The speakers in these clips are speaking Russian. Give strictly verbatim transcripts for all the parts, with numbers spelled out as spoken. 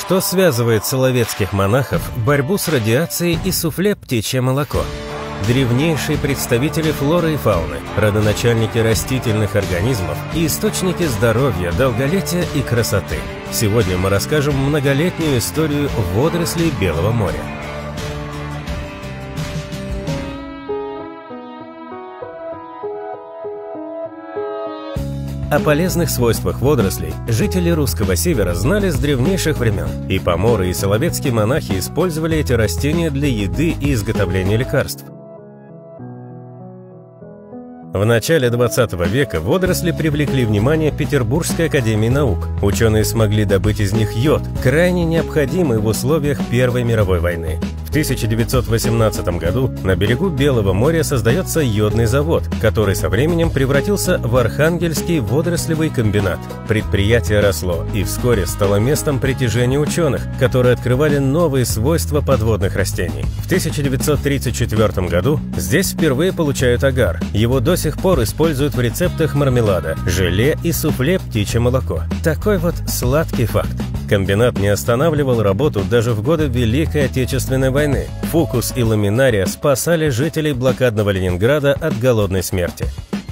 Что связывает соловецких монахов борьбу с радиацией и суфле «Птичье молоко»? Древнейшие представители флоры и фауны, родоначальники растительных организмов и источники здоровья, долголетия и красоты. Сегодня мы расскажем многолетнюю историю водорослей Белого моря. О полезных свойствах водорослей жители русского севера знали с древнейших времен, и поморы и соловецкие монахи использовали эти растения для еды и изготовления лекарств. В начале двадцатого века водоросли привлекли внимание Петербургской академии наук. Ученые смогли добыть из них йод, крайне необходимый в условиях Первой мировой войны. В тысяча девятьсот восемнадцатом году на берегу Белого моря создается йодный завод, который со временем превратился в Архангельский водорослевый комбинат. Предприятие росло и вскоре стало местом притяжения ученых, которые открывали новые свойства подводных растений. В тысяча девятьсот тридцать четвёртом году здесь впервые получают агар. Его до сих пор используют в рецептах мармелада, желе и суфле «Птичье молоко». Такой вот сладкий факт. Комбинат не останавливал работу даже в годы Великой Отечественной войны. Фукус и ламинария спасали жителей блокадного Ленинграда от голодной смерти.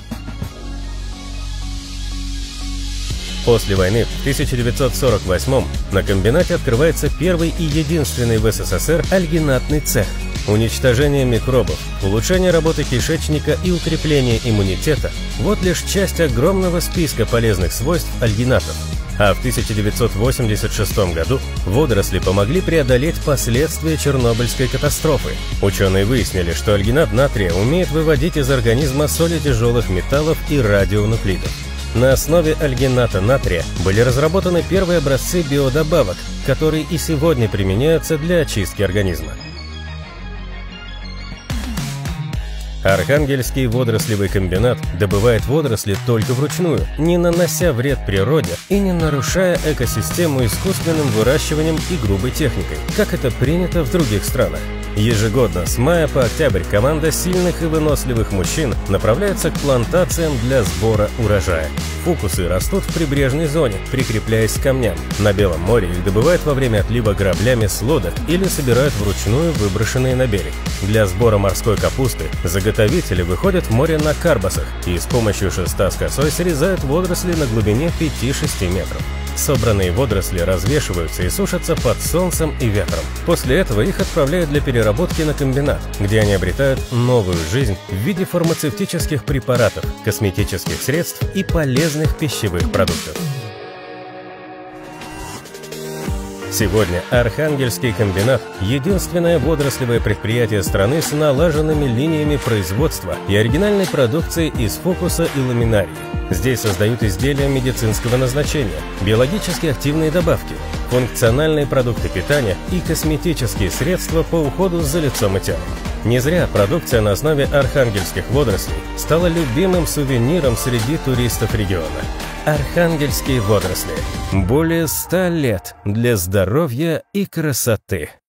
После войны в тысяча девятьсот сорок восьмом на комбинате открывается первый и единственный в СССР альгинатный цех. Уничтожение микробов, улучшение работы кишечника и укрепление иммунитета – вот лишь часть огромного списка полезных свойств альгинатов. А в тысяча девятьсот восемьдесят шестом году водоросли помогли преодолеть последствия Чернобыльской катастрофы. Ученые выяснили, что альгинат натрия умеет выводить из организма соли тяжелых металлов и радионуклидов. На основе альгината натрия были разработаны первые образцы биодобавок, которые и сегодня применяются для очистки организма. Архангельский водорослевый комбинат добывает водоросли только вручную, не нанося вред природе и не нарушая экосистему искусственным выращиванием и грубой техникой, как это принято в других странах. Ежегодно с мая по октябрь команда сильных и выносливых мужчин направляется к плантациям для сбора урожая. Фукусы растут в прибрежной зоне, прикрепляясь к камням. На Белом море их добывают во время отлива граблями с лодок или собирают вручную выброшенные на берег. Для сбора морской капусты заготовители выходят в море на карбасах и с помощью шеста с косой срезают водоросли на глубине пяти-шести метров. Собранные водоросли развешиваются и сушатся под солнцем и ветром. После этого их отправляют для переработки на комбинат, где они обретают новую жизнь в виде фармацевтических препаратов, косметических средств и полезных пищевых продуктов. Сегодня Архангельский комбинат – единственное водорослевое предприятие страны с налаженными линиями производства и оригинальной продукцией из фукуса и ламинарии. Здесь создают изделия медицинского назначения, биологически активные добавки, функциональные продукты питания и косметические средства по уходу за лицом и телом. Не зря продукция на основе архангельских водорослей стала любимым сувениром среди туристов региона. Архангельские водоросли. Более ста лет для здоровья и красоты.